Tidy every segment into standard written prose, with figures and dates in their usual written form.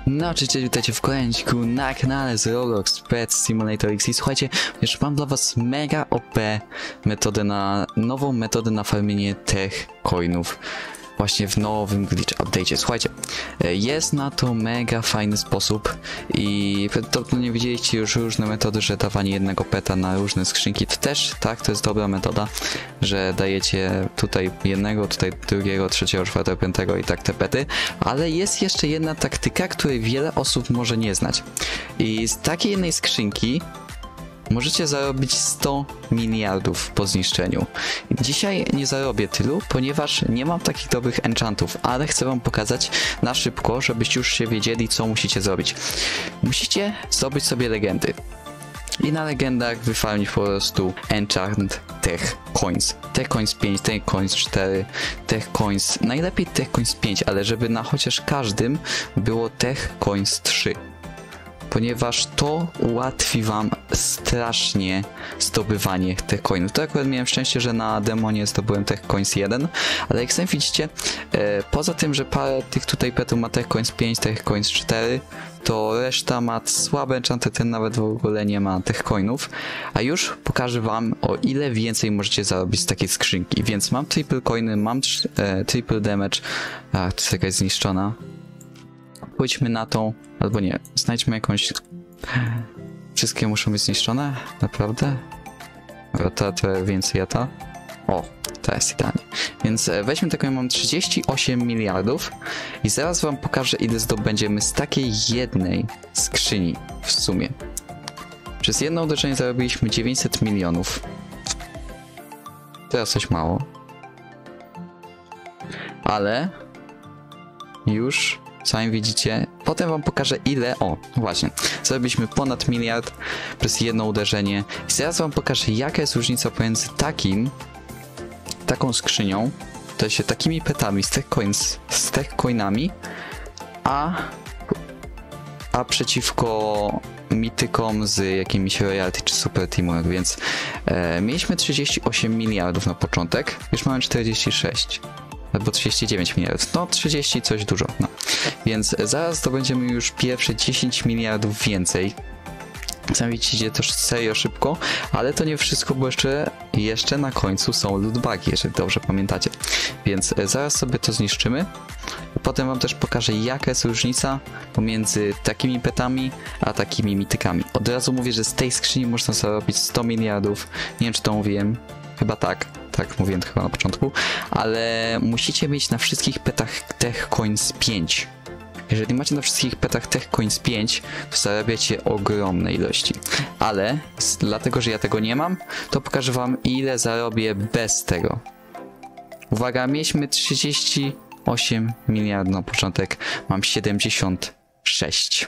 No, cześć, witajcie w kolejniku na kanale z Roblox Pet Simulator X. I słuchajcie, już mam dla was mega OP nową metodę na farmienie tech coinów. Właśnie w nowym glitch update'cie. Słuchajcie, jest na to mega fajny sposób i prawdopodobnie widzieliście już różne metody, że dawanie jednego peta na różne skrzynki to też, tak, to jest dobra metoda, że dajecie tutaj jednego, tutaj drugiego, trzeciego, czwartego, piątego i tak te pety, ale jest jeszcze jedna taktyka, której wiele osób może nie znać. I z takiej jednej skrzynki możecie zarobić 100 miliardów po zniszczeniu. Dzisiaj nie zarobię tylu, ponieważ nie mam takich dobrych enchantów, ale chcę wam pokazać na szybko, żebyście już się wiedzieli, co musicie zrobić. Musicie zdobyć sobie legendy. I na legendach wyfarmić po prostu enchant tech coins. Tech coins 5, tech coins 4, tech coins, najlepiej tech coins 5, ale żeby na chociaż każdym było tech coins 3. Ponieważ to ułatwi wam strasznie zdobywanie tech coinów. To akurat miałem szczęście, że na demonie zdobyłem tech coins 1, ale jak sami widzicie, poza tym, że parę tych tutaj petów ma tech coins 5, tech coins 4, to reszta ma słabe enchanty, ten nawet w ogóle nie ma tech coinów. A już pokażę wam, o ile więcej możecie zarobić z takiej skrzynki. Więc mam triple coiny, mam triple damage, a to jest jakaś zniszczona. Pójdźmy na tą, albo nie, znajdźmy jakąś... Wszystkie muszą być zniszczone? Naprawdę? To więcej jata. O, to jest idealnie. Więc weźmy taką, ja mam 38 miliardów i zaraz wam pokażę, ile zdobędziemy z takiej jednej skrzyni w sumie. Przez jedno uderzenie zarobiliśmy 900 milionów. Teraz coś mało. Ale... już... sami widzicie, potem wam pokażę ile, o właśnie, zrobiliśmy ponad miliard przez jedno uderzenie i zaraz wam pokażę, jaka jest różnica pomiędzy taką skrzynią, to się takimi petami z tech coinami, a przeciwko mitykom z jakimiś royalty czy super teamwork, więc mieliśmy 38 miliardów na początek, już mamy 46. Albo 39 miliardów. No 30 coś dużo. No. Więc zaraz zdobędziemy już pierwsze 10 miliardów więcej. Sami widzicie, to serio szybko, ale to nie wszystko, bo jeszcze na końcu są lootbagi, jeżeli dobrze pamiętacie. Więc zaraz sobie to zniszczymy. Potem wam też pokażę, jaka jest różnica pomiędzy takimi petami, a takimi mitykami. Od razu mówię, że z tej skrzyni można zarobić 100 miliardów. Nie wiem, czy to mówiłem. Chyba tak. Tak, mówiłem to chyba na początku, ale musicie mieć na wszystkich petach tech coins 5. Jeżeli macie na wszystkich petach tech coins 5, to zarabiacie ogromne ilości. Ale dlatego, że ja tego nie mam, to pokażę wam, ile zarobię bez tego. Uwaga, mieliśmy 38 miliardów na początek, mam 76.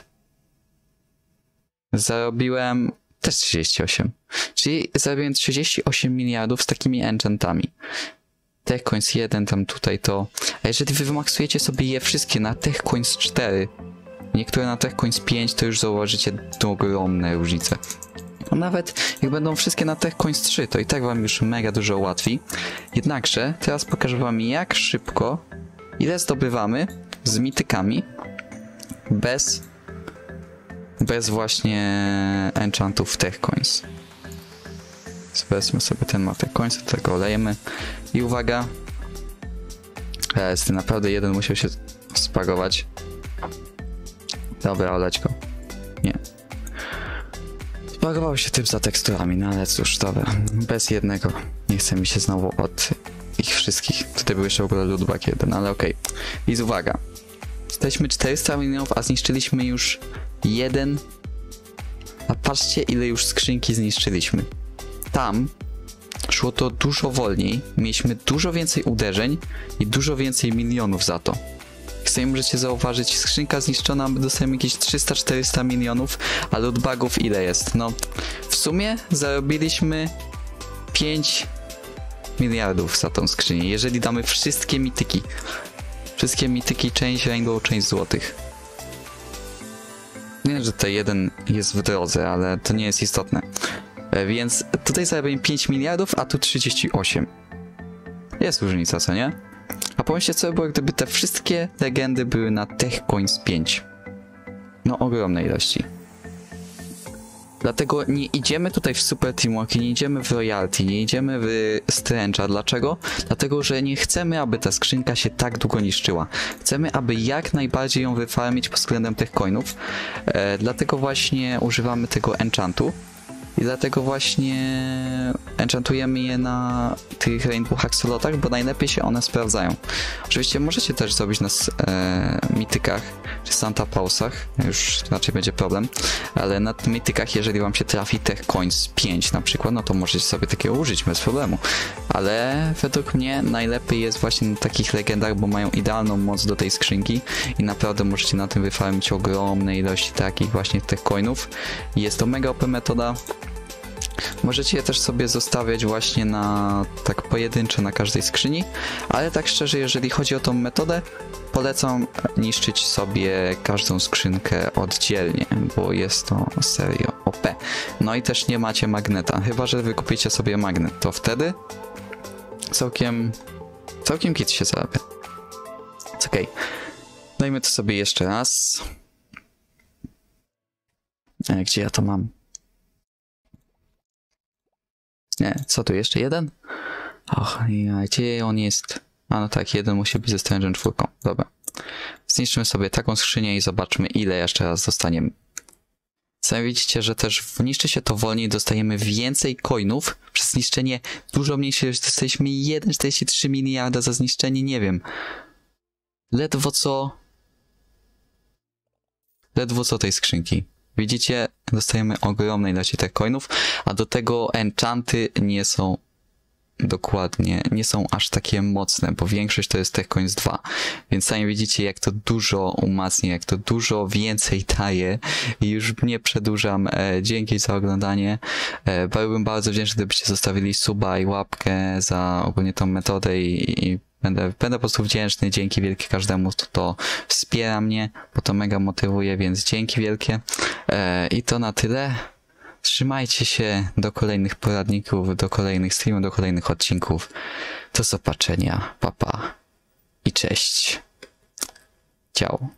Zarobiłem też 38. Czyli zarobiłem 38 miliardów z takimi enchantami. Tech coins 1, tam tutaj to. A jeżeli wy wymaksujecie sobie je wszystkie na tech coins 4, niektóre na tech coins 5, to już zauważycie ogromne różnice. A nawet jak będą wszystkie na tech coins 3, to i tak wam już mega dużo ułatwi. Jednakże teraz pokażę wam, jak szybko, ile zdobywamy z mitykami bez właśnie enchantów tech coins. Weźmy sobie ten ma tech coins, do tego olejemy i uwaga, naprawdę jeden musiał się spagować. Dobra, oleć go. Nie. Spagował się typ za teksturami, no ale cóż, dobra. Bez jednego. Nie chce mi się znowu od ich wszystkich. Tutaj był jeszcze w ogóle lootbag jeden, ale okej. I uwaga. Jesteśmy 400 milionów, a zniszczyliśmy już jeden. A patrzcie, ile już skrzynki zniszczyliśmy. Tam szło to dużo wolniej, mieliśmy dużo więcej uderzeń i dużo więcej milionów za to. Jak sobie możecie zauważyć, skrzynka zniszczona, my dostajemy jakieś 300-400 milionów, a lootbagów ile jest? No, w sumie zarobiliśmy 5 miliardów za tą skrzynię, jeżeli damy wszystkie mityki. Wszystkie mityki, część rainbow, część złotych. Nie wiem, że tutaj jeden jest w drodze, ale to nie jest istotne. Więc tutaj zarobiłem 5 miliardów, a tu 38. Jest różnica, co nie? A pomyślcie, co by było, gdyby te wszystkie legendy były na tech coins 5. No ogromnej ilości. Dlatego nie idziemy tutaj w Super Teamworki, nie idziemy w Royalty, nie idziemy w Strange'a. Dlaczego? Dlatego, że nie chcemy, aby ta skrzynka się tak długo niszczyła. Chcemy, aby jak najbardziej ją wyfarmić pod względem tych coinów. Dlatego właśnie używamy tego enchantu. I dlatego właśnie enchantujemy je na tych Rainbow Axolotach, bo najlepiej się one sprawdzają. Oczywiście możecie też zrobić na mitykach czy Santa Pausach, już raczej będzie problem, ale na mitykach, jeżeli wam się trafi Tech Coins 5 na przykład, no to możecie sobie takiego użyć bez problemu. Ale według mnie najlepiej jest właśnie na takich legendach, bo mają idealną moc do tej skrzynki i naprawdę możecie na tym wyfarmić ogromne ilości takich właśnie Tech Coinów. Jest to mega OP metoda. Możecie je też sobie zostawiać właśnie na tak pojedyncze na każdej skrzyni, ale tak szczerze, jeżeli chodzi o tą metodę, polecam niszczyć sobie każdą skrzynkę oddzielnie, bo jest to serio OP. No i też nie macie magneta, chyba że wykupicie sobie magnet, to wtedy całkiem kit się zarabia. Okej. Dajmy to sobie jeszcze raz. Gdzie ja to mam? Nie, co tu jeszcze? Jeden? Och, gdzie on jest? A no tak, jeden musi być ze Strange'em 4. Dobra. Zniszczymy sobie taką skrzynię i zobaczmy, ile jeszcze raz dostaniemy. Sami widzicie, że też niszczy się to wolniej, dostajemy więcej coinów. Przez zniszczenie dużo mniejsze, dostaliśmy 1,43 miliarda za zniszczenie, nie wiem. Ledwo co tej skrzynki. Widzicie, dostajemy ogromne ilości tych coinów, a do tego enchanty nie są aż takie mocne, bo większość to jest Tech Coins 2, więc sami widzicie, jak to dużo umacnia, jak to dużo więcej daje i już nie przedłużam. Dzięki za oglądanie. Byłbym bardzo wdzięczny, gdybyście zostawili suba i łapkę za ogólnie tą metodę i będę po prostu wdzięczny. Dzięki wielkie każdemu, kto wspiera mnie, bo to mega motywuje, więc dzięki wielkie. I to na tyle. Trzymajcie się, do kolejnych poradników, do kolejnych streamów, do kolejnych odcinków. Do zobaczenia, pa pa i cześć. Ciao.